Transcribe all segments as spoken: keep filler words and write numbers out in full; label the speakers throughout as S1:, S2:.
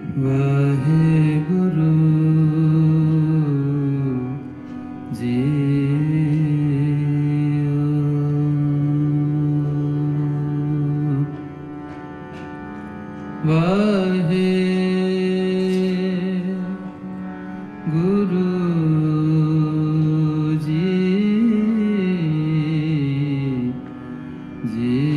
S1: वाहेगुरु जी वाहे गुरु जी जी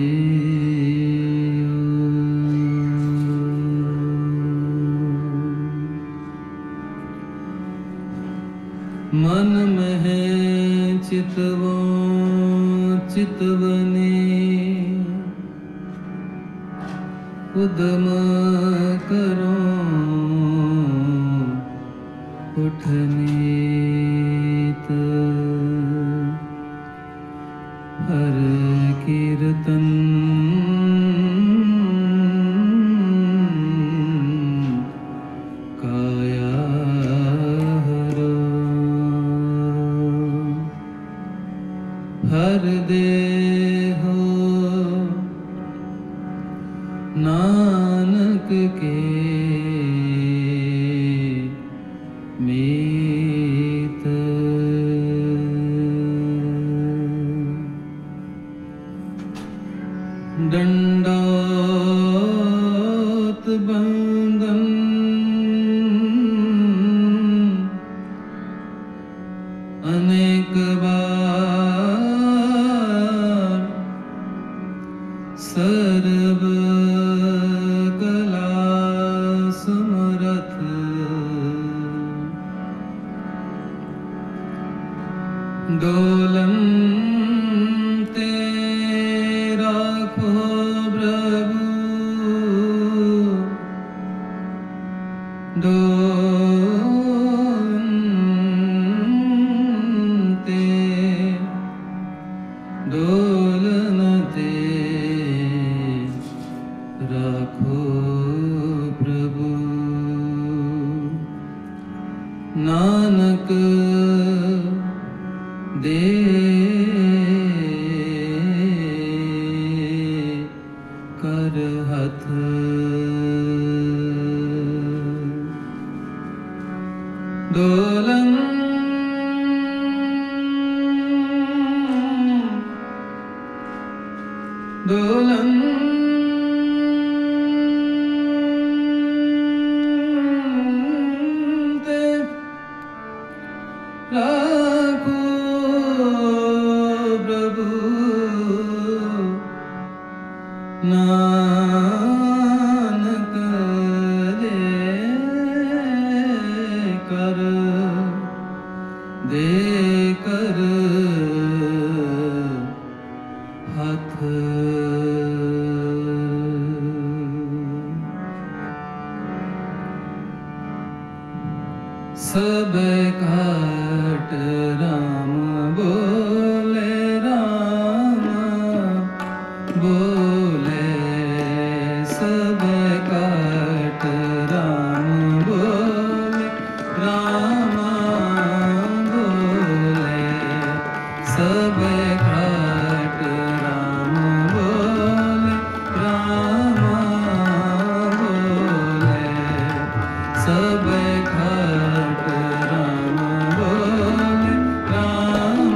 S1: मन मह चितवो चितवने उदम करो उठनीत हर कीर्तन काया हरो हर देहो नानक के मीत दंडोत बंदन अनेक बार सर्व कला समरथ डोलन तेरा खो प्रभु डोलन ते डोलन ते राखो प्रभु नानक दे कर हथ डोलन डोलन ते राखो प्रभु नानक दे कर दे कर हाथ सब घाट राम बोले राम बोले सब घाट राम बोले राम बोले सब घाट राम बोले राम बोले सब घाट राम बोले राम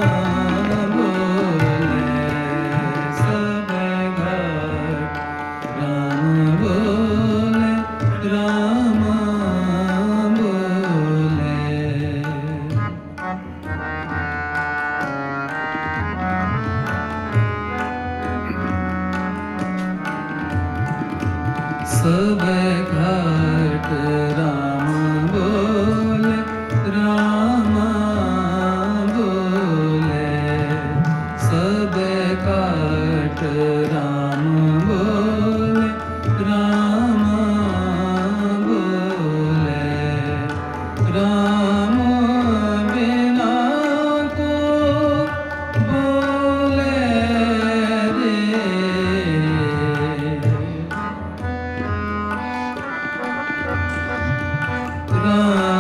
S1: बोले सब घाट राम बोले राम बोले सब घाट राम बोले राम बोले सब घाट राम बोले राम बोले राम बिना को बोले रे राम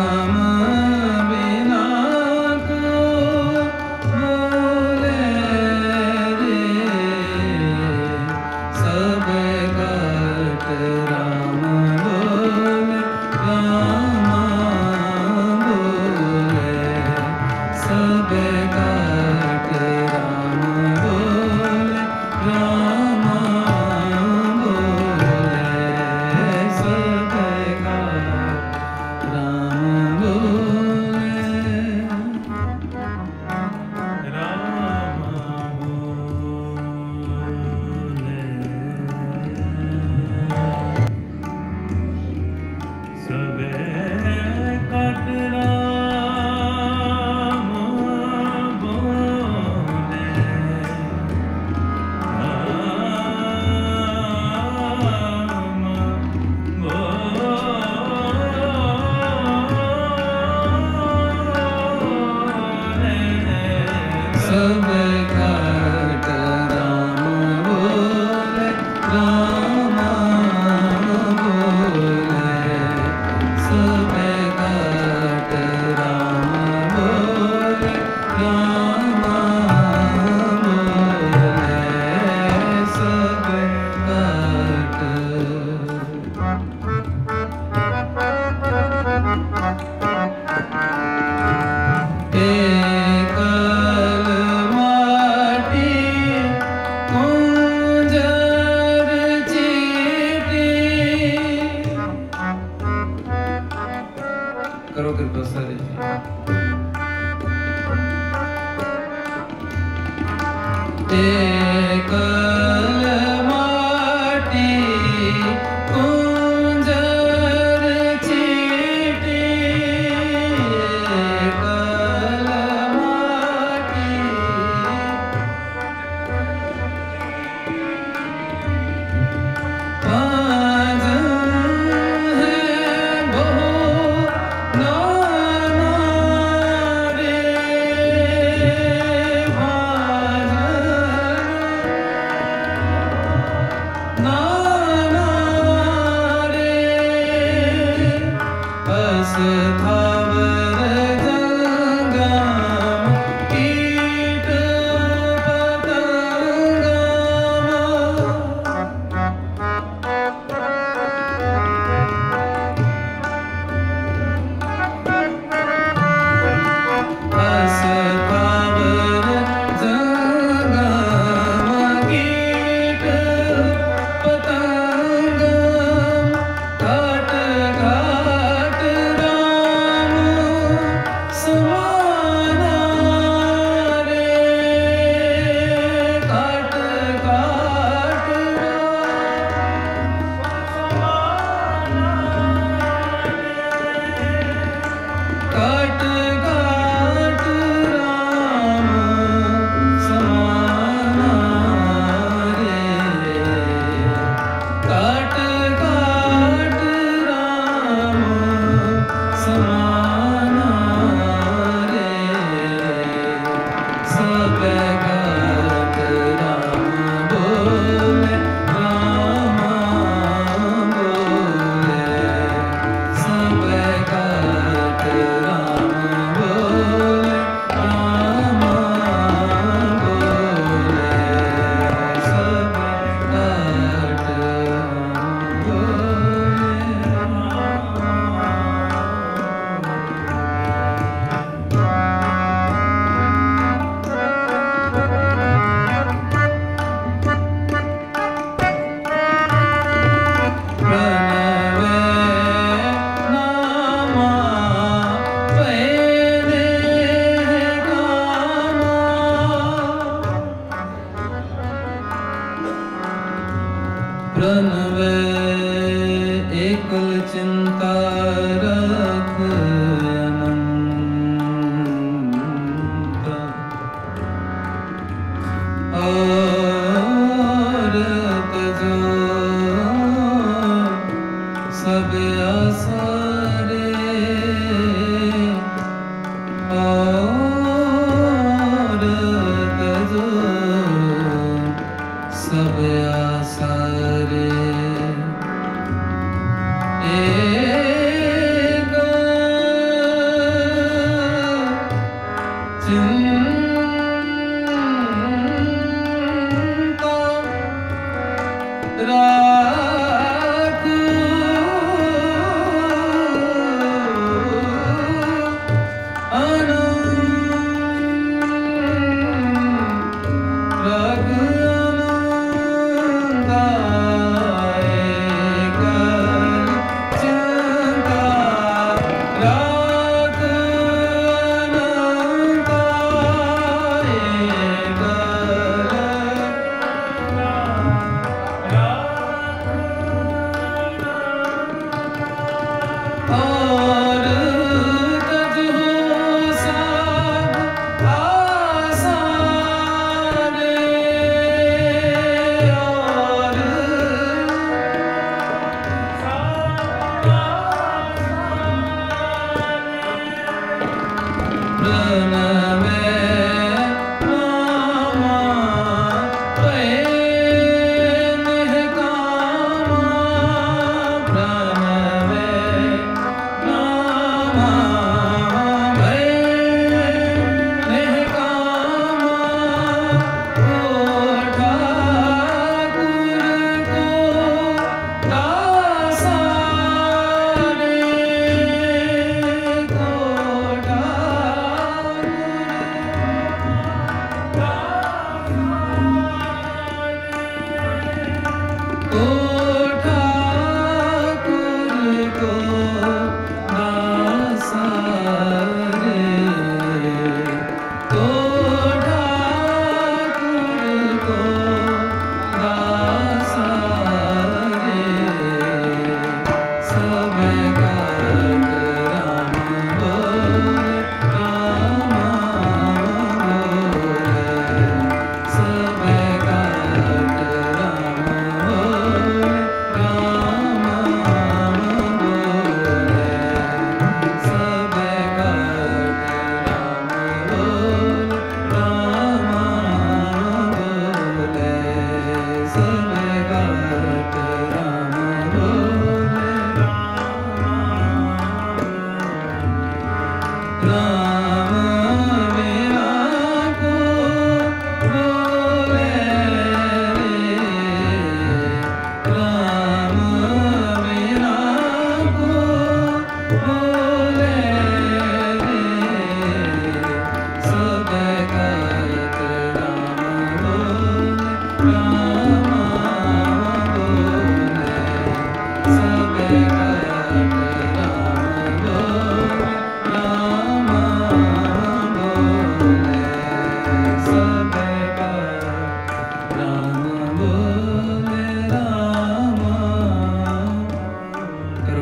S1: Jai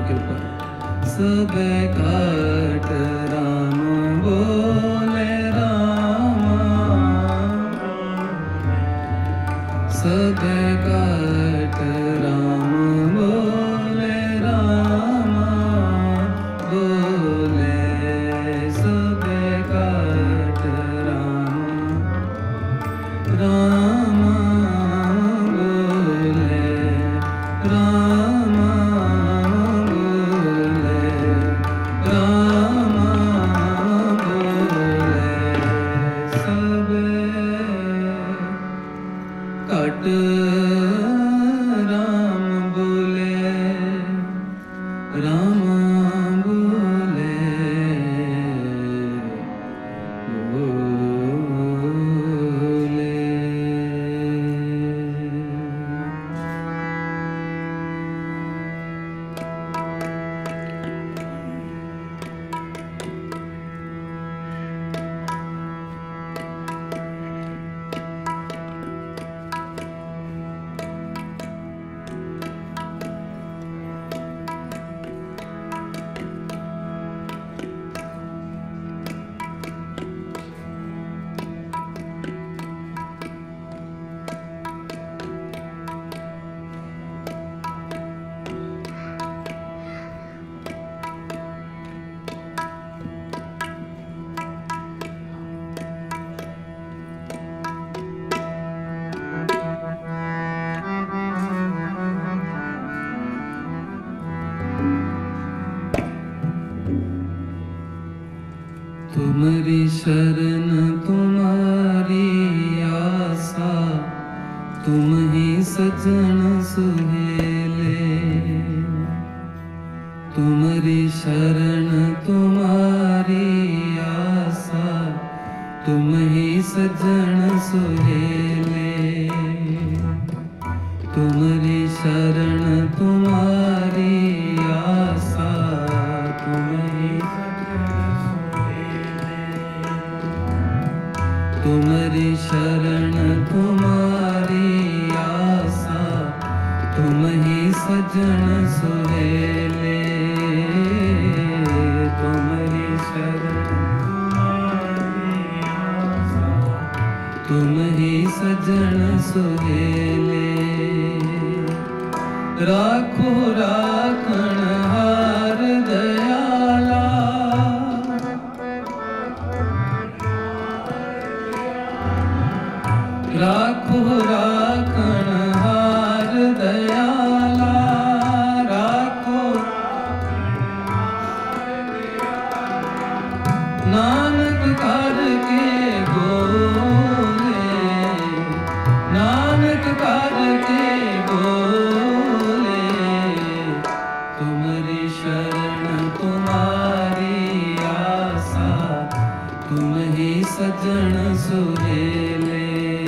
S1: कृपा। सब काट राम बोले रामा, सब काट राम बोले रामा, बोले सब काट राम रामा, बोले रामा, बोले रामा, बोले सब काट राम बोले रामा, बोले बोले। तुम्हारी शरण तुम्हारी आशा, तुम ही सजन सुहेले। तुम्हारी शरण तुम्हारी आशा, तुम ही सजन सुहेले। तुम्हारी शरण तुम्हारी आशा, तुम ही तुम्हारी शरण तुम्हारी आशा, तुम ही सजन सुहेले। तुम्हारी शरण तुम्हारी आशा, तुम ही सजन सुहेले। राखो राखण हार दयाला, राखो राखण हार दयाला, राखो नानक करके बोले, नानक करके बोले। तुम्हारी शरण तुम्हारी आशा, तुम ही सजन सुहेले।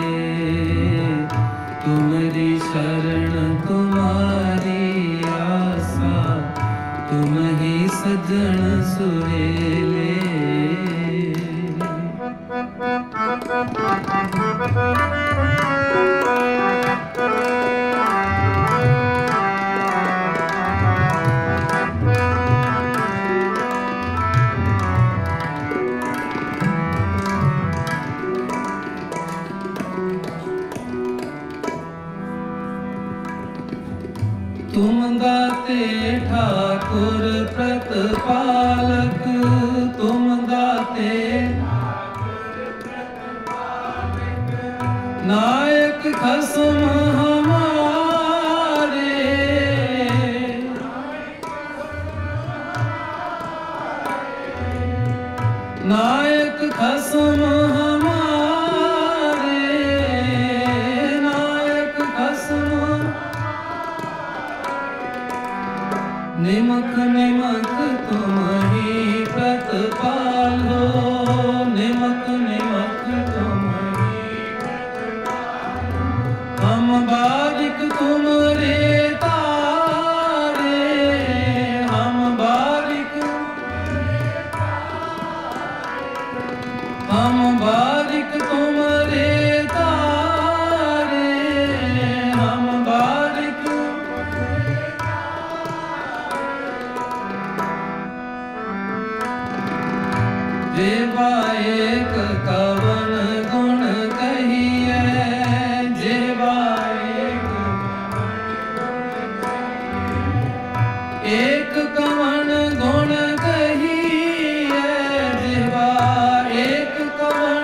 S1: तुम्हारी शरण तुम्हारी आशा, तुम ही सजन सुहेले। तुम दाते ठाकुर प्रतिपालक, तुम दाते नायक खसम हमारे। नायक खसम हमारे, नायक खसम निमक निमक तुम ही प्रतिपाल हो। निमक निमक तुम ही प्रतिपाल हो। हम बारिक तुम रे तारे, हम बारिक हम बारिक तुम रे तारे, हम बारिक जेवा एक कवन गुण कहिए, जेवा एक कवन गुण कहिए, जेवा एक कवन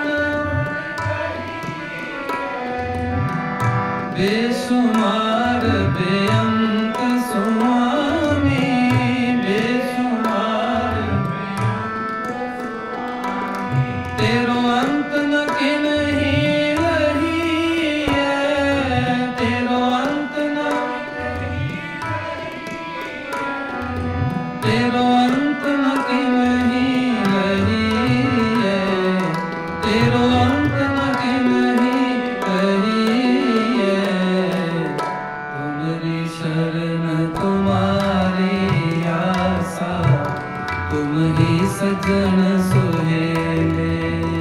S1: बेसुमार बेअंत स्वामी, बेसुमार तेरो अंत न किन्हीं लही है, तेरो अंत न तेरो अंत न किन्हीं लही है, तेरो अंत न किन्हीं लही है। तुम्हारी शरण तुम्हारी आशा, तुम ही सजन सुहेले,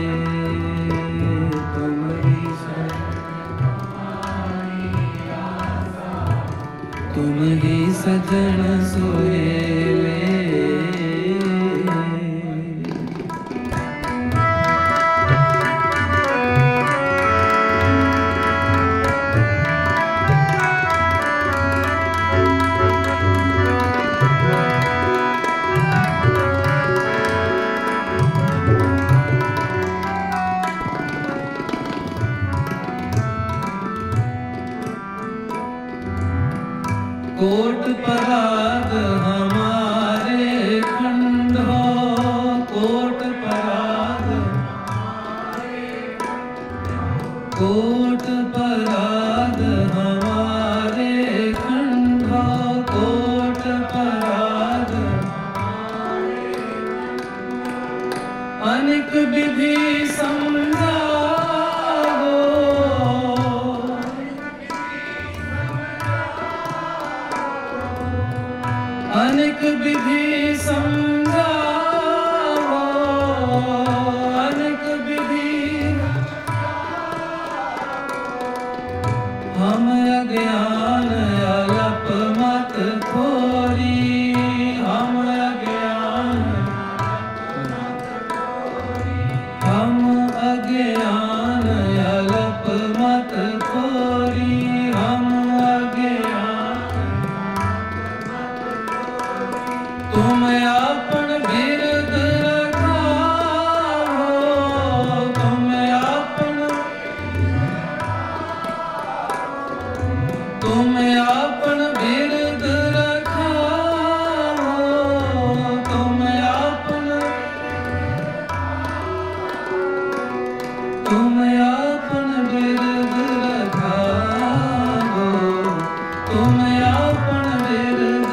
S1: तुम्हारी शरण तुम्हारी आशा, तुम ही सजन सुहेले। कोट पराग हमारे खंडो, कोट पराग कोट पराग हमारे खंडो, कोट पराग अनेक विधि समझाओ, अनेक विधि समझाओ, अनेक विधि हम अज्ञान अलप मत थोरी, हम अज्ञान हम अज्ञान अलप मत थोरी, हम अज्ञान तुम अपन बिरद रखाओ, तुम अपन तुम अपन बिरद रखाओ, तुम अपन तुम अपन बिरद रखाओ, तुम अपन बिरद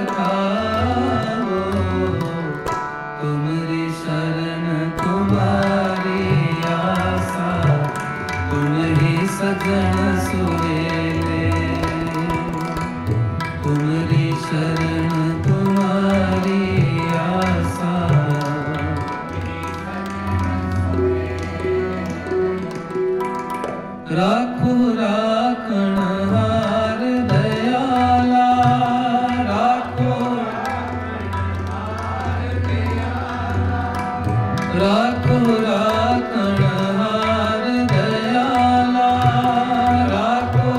S1: रखाओ। तुम्हारी शरण तुम्हारी आशा, तुम ही सजन सुहेले, तुम्हारी शरण तुम्हारी आशा। राखो राखण हार दयाला, राखो राखो राखण हार दयाला, राखो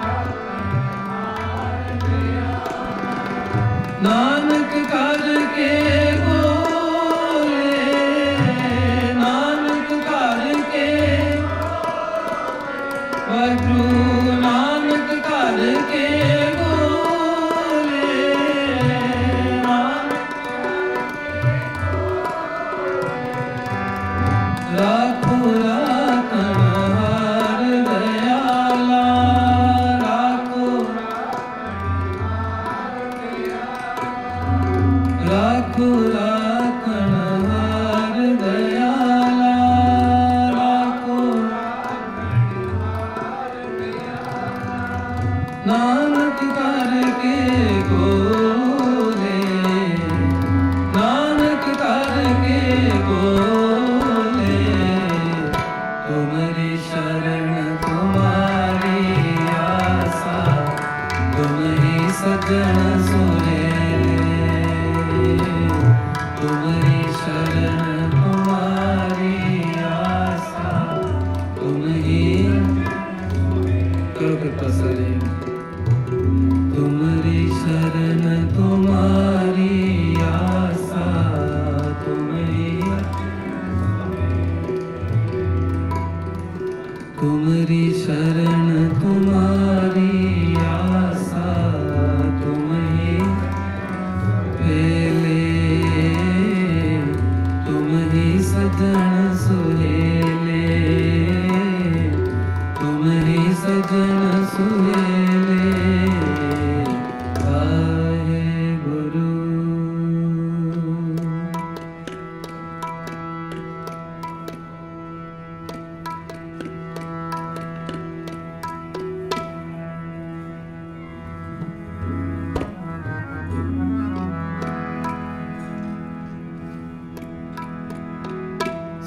S1: नानक कर के बोले, नानक कर के वाहिगुरु, नानक कर के बोले, नानक राखो राखण हार दयाला, राखो राखो राखण हार दयाला, राखो नानक कर के बोले, नानक कर के बोले। तुम्हारी शरण तुम्हारी आशा, तुम ही सजन सुहेले, तुम्हारी शरण तुम्हारी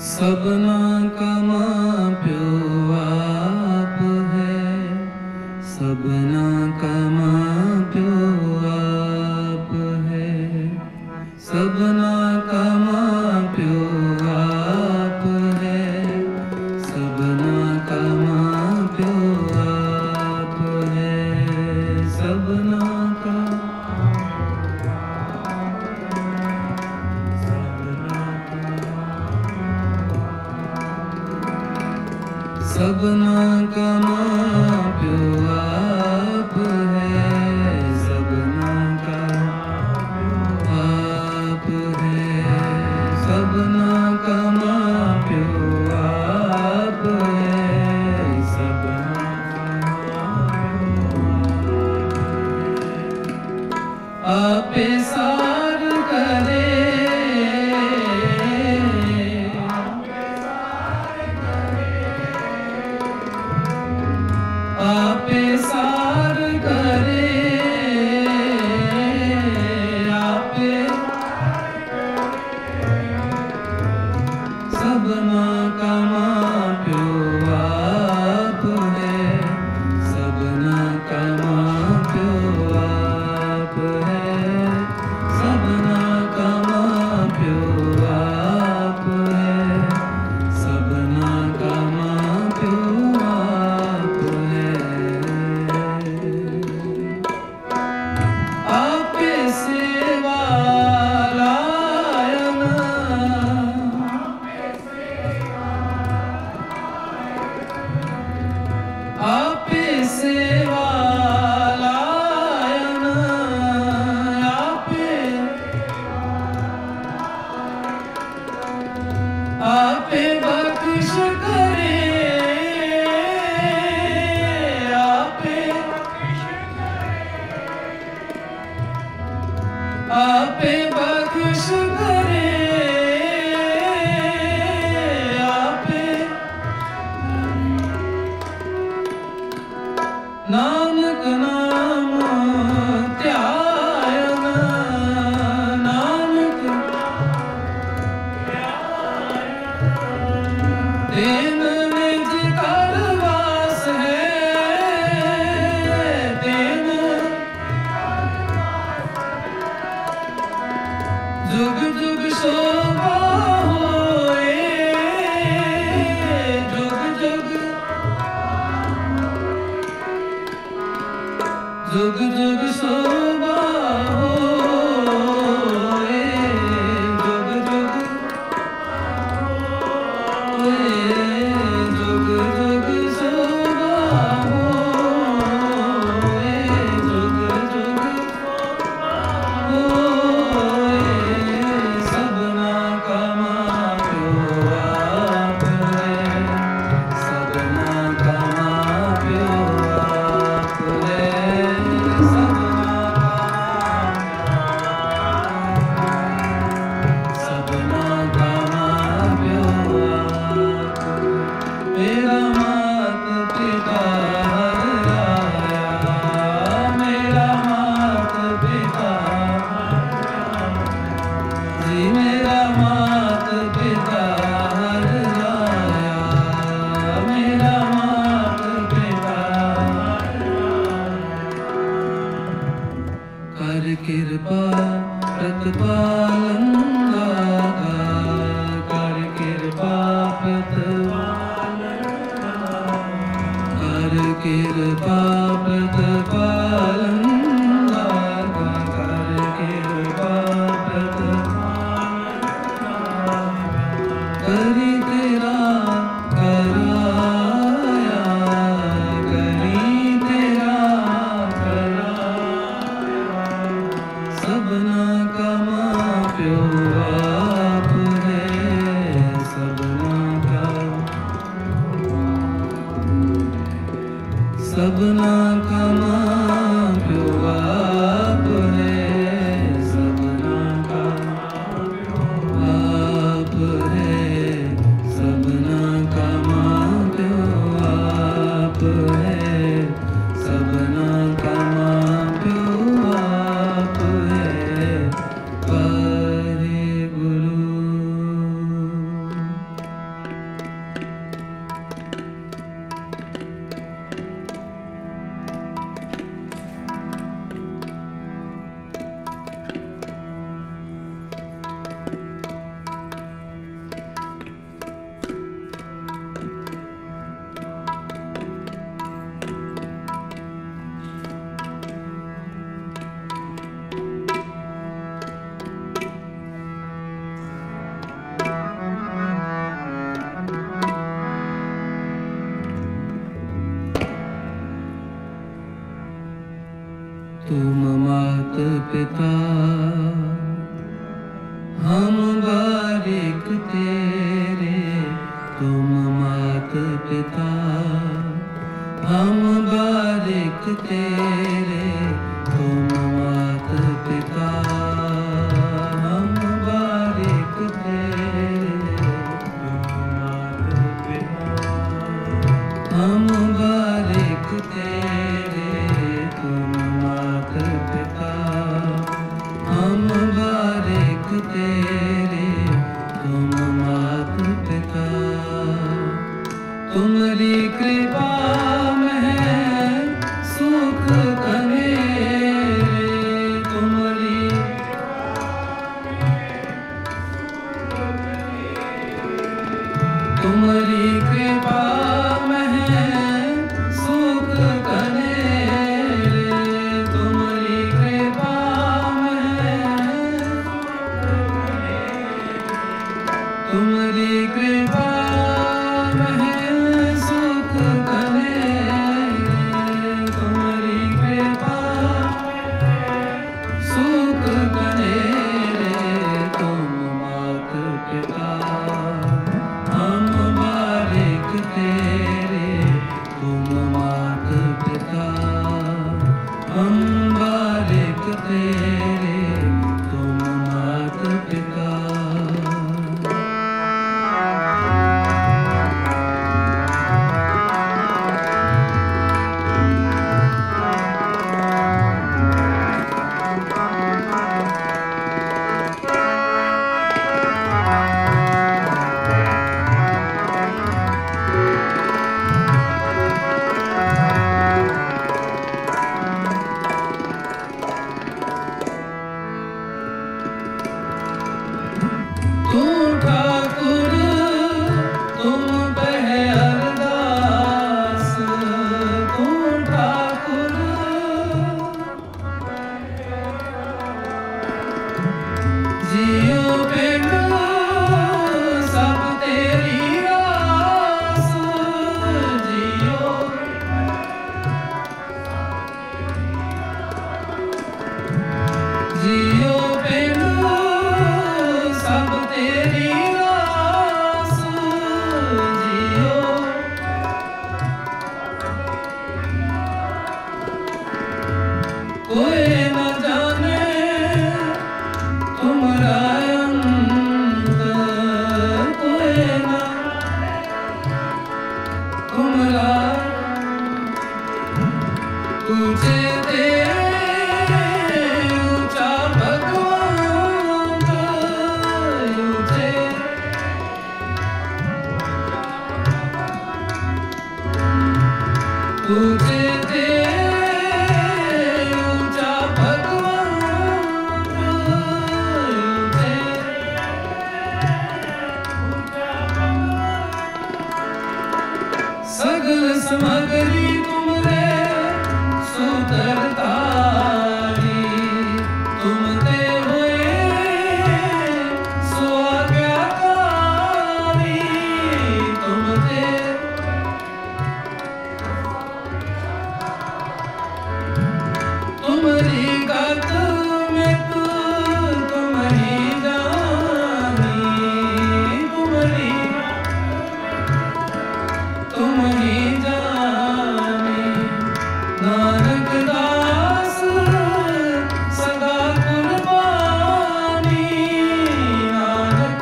S1: सबना का मां प्यो आप है, सबना का मां प्यो आप है, सबना का मां प्यो आप है, सबना का मां प्यो आप है, सबना का सबना का मां प्यो आप है, सबना का आप है, सबना का मां प्यो आप है, सबना आपे सार करे, आपे सार करे, आपे सबना का मां प्यो आप है, सबना का मां प्यो आप है, सबना का मां प्यो आप है, सबना का मां प्यो आप है। आपे सेवा लायन, आपे सेवा लायन, आपे आपे बख्श करे, आपे आपे बख्श करे, आपे नानक नाम ध्यान, नानक तेन निज कर वास है, तेन जुग जुग शोभा होए, जुग जुग जुग जुग शोभा होए, जुग जुग होए, जुग जुग शोभा होए, जुग जुग होए, सबना का मां प्यो आप है, सबना का मां प्यो आप है, सबना सबना का मां प्यो आप। मेरा मात पिता हर आया, मेरा मात पिता जी, मेरा मात पिता हर आया, मेरा मात पिता कर कृपा प्रतिपालन दाता, कर कृपा प्रतिपालन, कर कृपा प्रतिपालन दाता, कर कृपा प्रतिपालन, करी तेरा कराया, करी तेरा कराया, सबना का मां प्यो आप है, सबना का सबना का मां प्यो आप है, सबना का आप है, सबना का मां प्यो आप है, सबना का मां प्यो आप है। वाहे गुरु। जियो पिंड सब तेरी रास, जियो जियो पिंड सब तेरी रास, जियो कोई न जाने तुम्हारा अंत, कोई न तुम्हारा तुझे दे ऊंचा भगवान, तुझे तुझे दे ऊंचा भगवान, तुझे सगल समगरी तुमरे सुधरतारी, तुम ते हुए सो आज्ञाकारी, तुम ते तुम्हारी गत में तू तुम ही जानी, तुम्हारी तुम ही जानी, नानक दास सदा कुर्बानी, नानक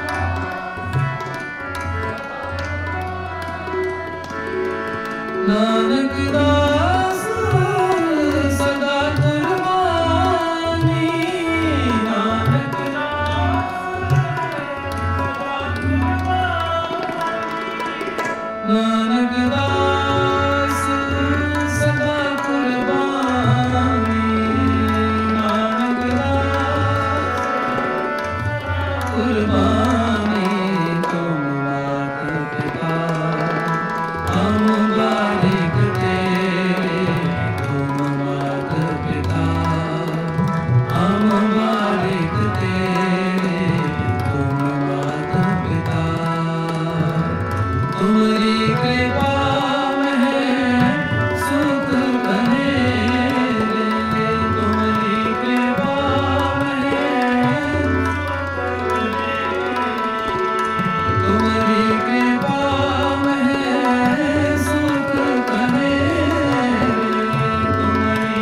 S1: नानक दास सदा कुर्बानी, नानक नानक दास सदा कुर्बानी, नानक दास कुर्बानी, तुम मात पिता हम बालिक तेरे, तुम मात पिता हम बालिक तेरे, तुम मात पिता तुम्हारी कृपा में है सुख बनेरे, तुम्हारी कृपा में है तुम्हारी कृपा में है सुख बनेरे, तुम्हारी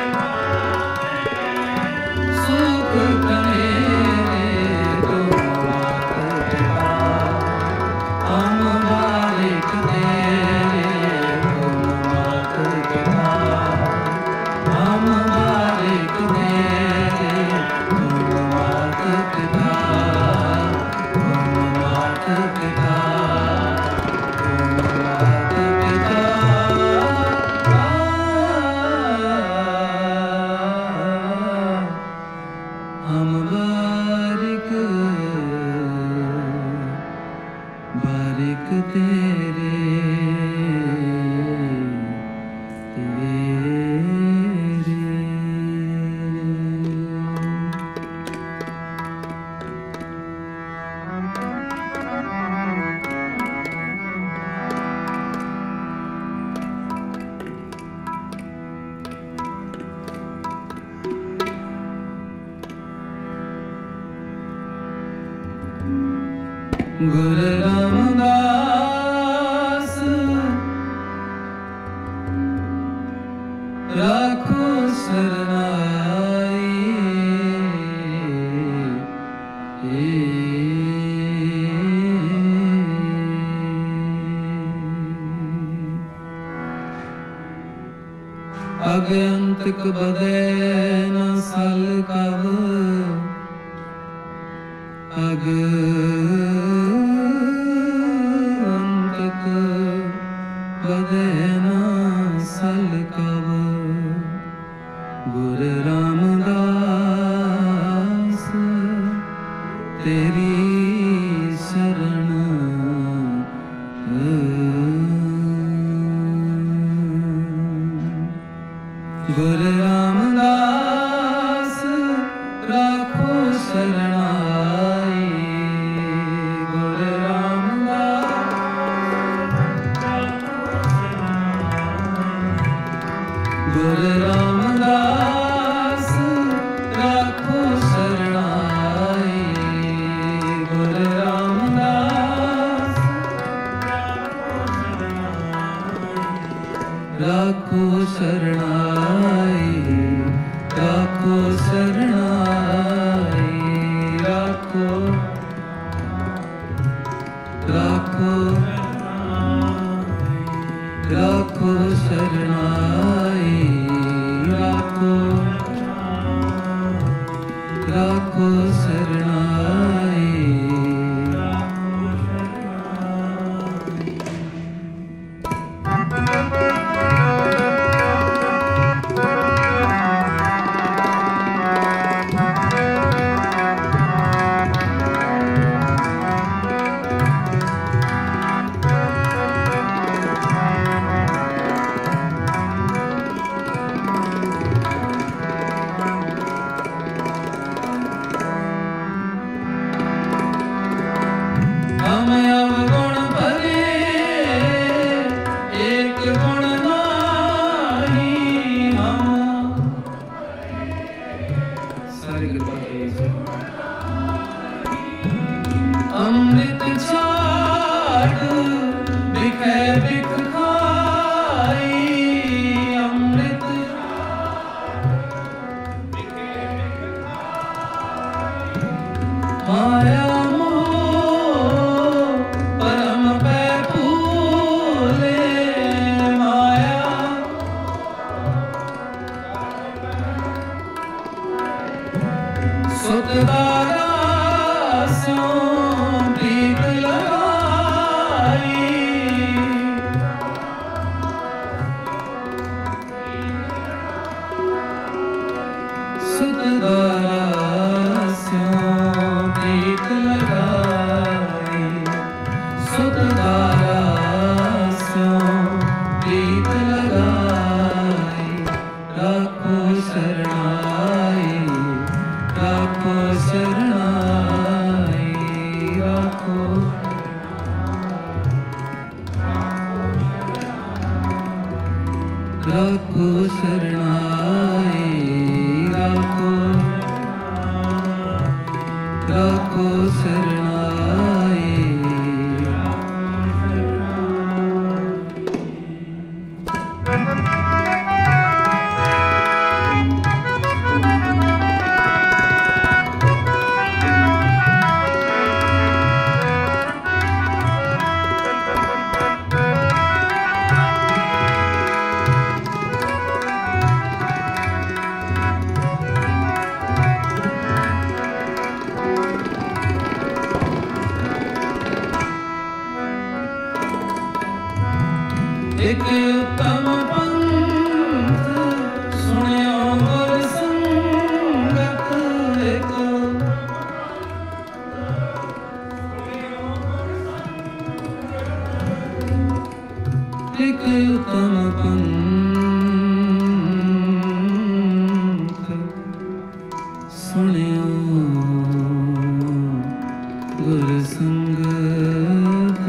S1: सुख बनेरे, तुम मात पिता हम बालिक तेरे, तुम मात पिता हम बालिक तेरे, तुम मात पिता तुम मात पिता तुम मात पिता हम बालिक बालिक तेरे तेरे। गुरु रामदास राखो शरणाई, अगंतक बदे न सल कब, अग बदे न सल कब, गुरु रामदास तेरी शरण गुरु रामदास राखो शरण शरणाई अमृत छाड़ बिखे बिख खाई अमृत माया मोह परम पै फूले माया सुतदारा राखो शरणाई राखो राखो शरणाई एक उत्तम पंथ सुनियो गुर संगत एक एक उत्तम पंथ सुनियो गुर संगत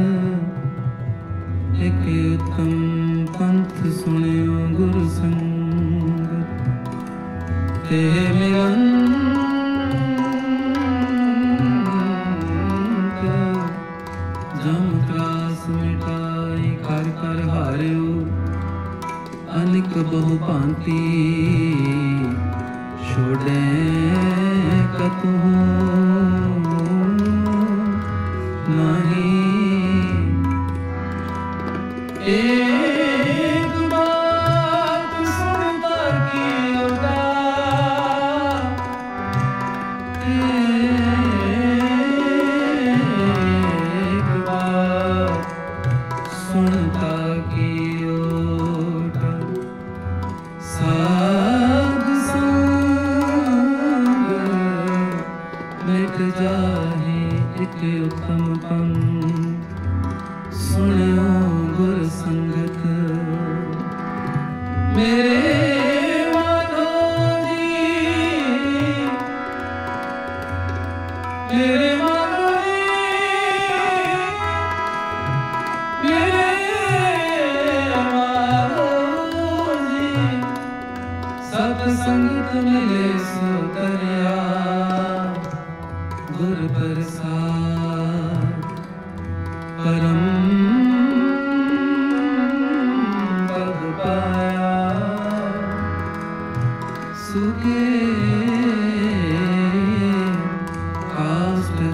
S1: एक उत्तम पंथ सुनियो गुरु संगत ते मिलंत जम त्रास मिटाई कर कर हारियो अनिक बहु भांति छोड़े कतू नहीं एक बात सुनता की होगा एक बात सुनता की होगा साध संग मिट जाए एक उत्तम पंथ सुनियो गुर संगत मेरे माधव जी मेरे माधव जी मेरे माधव जी सत्संगत मिले सो तरिया गुर प्रसाद परम पद पाया सुखे काष्ठ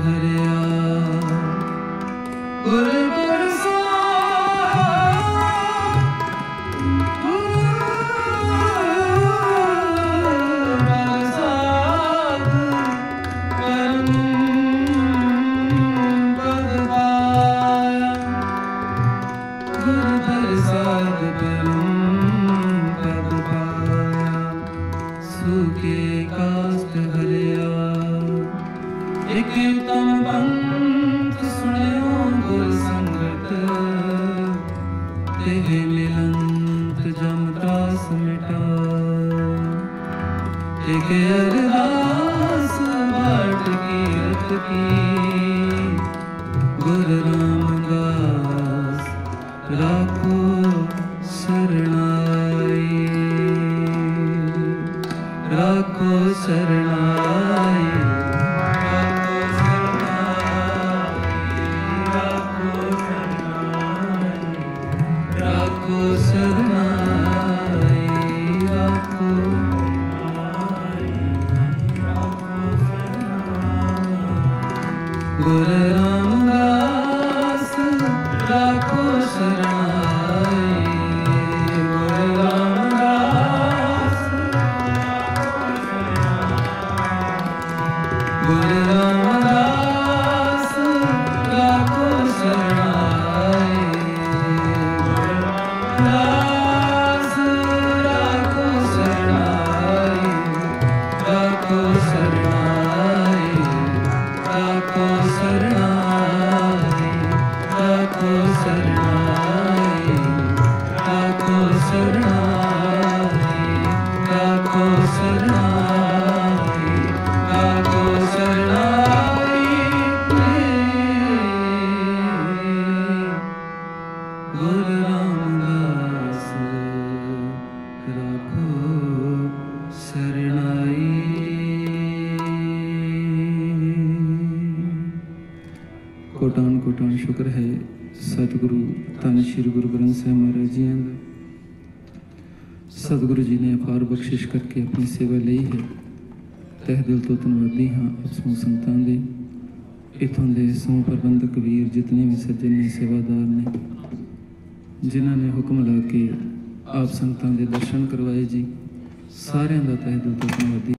S1: एक उत्तम पंथ सुनियो गुर संगत, तेरे मिलंत जम त्रास मिटा। एक अरदास बाट कीरत की, गुरु रामदास राखो शरणाई, राखो शरणाई, राखो शरणाई, राखो शरणाई, राखो गुरु रामदास राखो शरणाई, गुरु रामदास, गुरु रामदास राखो शरणाई, गुरु रामदास राखो शरणाई, राखो शरणाई, राखो शरणाई, राखो शरणाई, राखो शरणाई, राखो शरणाई, राखो शरणाई। गुरु रामदास राखो शरणाई। कोटान कोटान शुक्र है सतगुरु धन श्री गुरु ग्रंथ साहिब महाराज जी का। सतगुरु जी ने अपार बख्शिश करके अपनी सेवा ली है। तह दिल तो धन्नवादी हाँ आप समूह संगतां दे, इत्थों के समूह प्रबंधक वीर जितने भी सज्जन ने सेवादार ने, जिन्हों ने हुक्म ला के आप संगतां दे दर्शन करवाए जी, सारिਆਂ ਦਾ तह दिल तो धन्नवादी।